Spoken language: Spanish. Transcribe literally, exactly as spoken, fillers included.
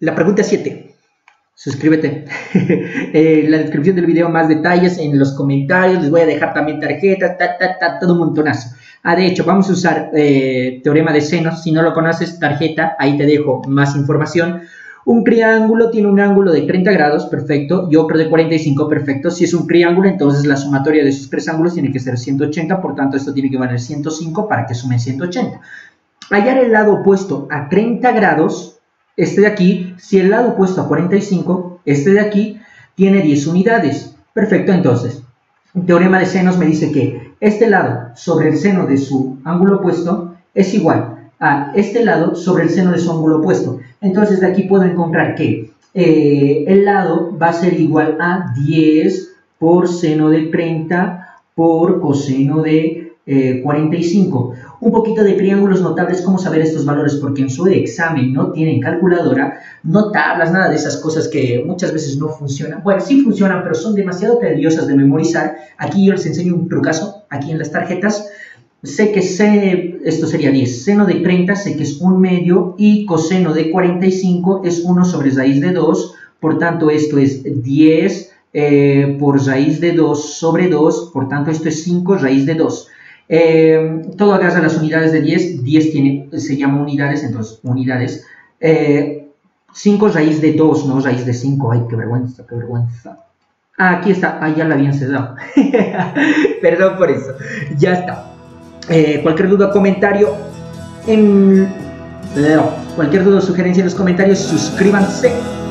La pregunta siete. Suscríbete. En la descripción del video más detalles, en los comentarios les voy a dejar también tarjetas, ta, ta, ta, todo un montonazo. Ah, de hecho, vamos a usar eh, teorema de senos. Si no lo conoces, tarjeta, ahí te dejo más información. Un triángulo tiene un ángulo de treinta grados, perfecto, y otro de cuarenta y cinco, perfecto. Si es un triángulo, entonces la sumatoria de sus tres ángulos tiene que ser ciento ochenta, por tanto esto tiene que valer ciento cinco para que sumen ciento ochenta. Hallar el lado opuesto a treinta grados, este de aquí, si el lado opuesto a cuarenta y cinco, este de aquí, tiene diez unidades. Perfecto, entonces, el teorema de senos me dice que este lado sobre el seno de su ángulo opuesto es igual a este lado sobre el seno de su ángulo opuesto. Entonces, de aquí puedo encontrar que eh, el lado va a ser igual a diez por seno de treinta por coseno de eh, cuarenta y cinco. Un poquito de triángulos notables, ¿cómo saber estos valores? Porque en su examen no tienen calculadora, no tablas, nada de esas cosas que muchas veces no funcionan. Bueno, sí funcionan, pero son demasiado tediosas de memorizar. Aquí yo les enseño un trucazo, aquí en las tarjetas. Sé que sé, esto sería diez, seno de treinta sé que es un medio y coseno de cuarenta y cinco es uno sobre raíz de dos, por tanto esto es diez eh, por raíz de dos sobre dos, por tanto esto es cinco raíz de dos. Eh, todo agarra las unidades de diez, diez tiene, se llama unidades, entonces unidades. Eh, cinco raíz de dos, no raíz de cinco, ay qué vergüenza, qué vergüenza. Ah, aquí está, ah, ya la habían cedado. Perdón por eso, ya está. Eh, cualquier duda o comentario en... cualquier duda o sugerencia en los comentarios, suscríbanse.